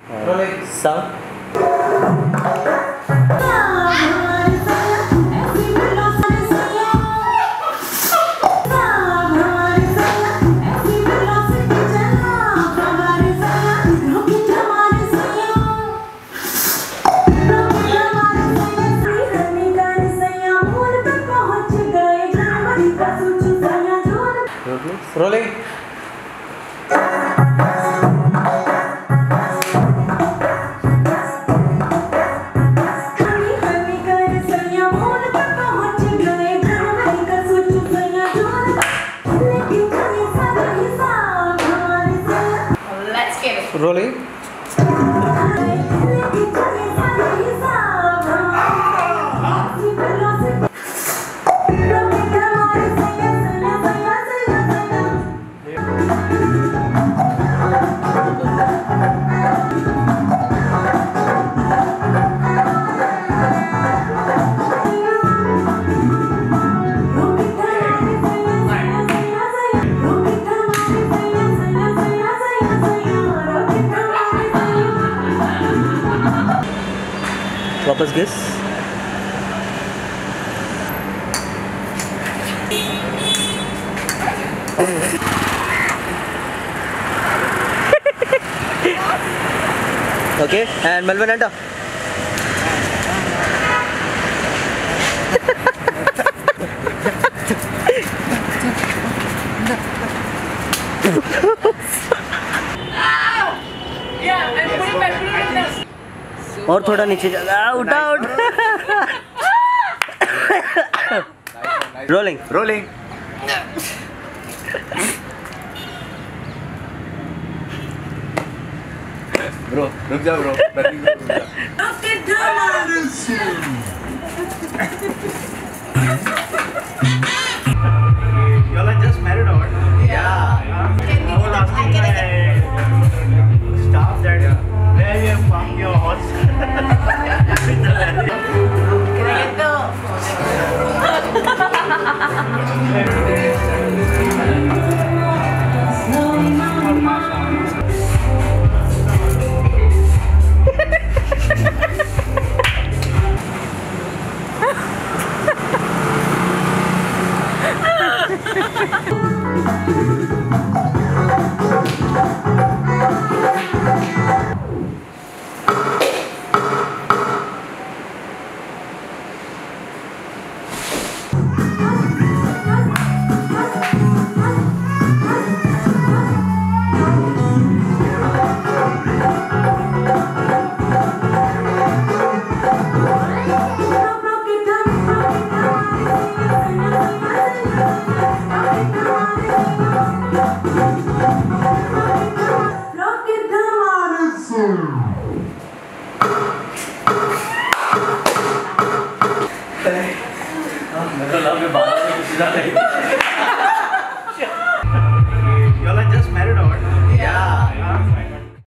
Sound. Rolling. Let's get it. Rolling. Bloopers guess. Okay, and Melvin enter. और थोड़ा नीचे जा, उठा उठ। Rolling rolling. ब्रो रुक जा bro. You all are just married or what? Yeah. I was asking my staff that where you have parked your horse. मेरा love में बात नहीं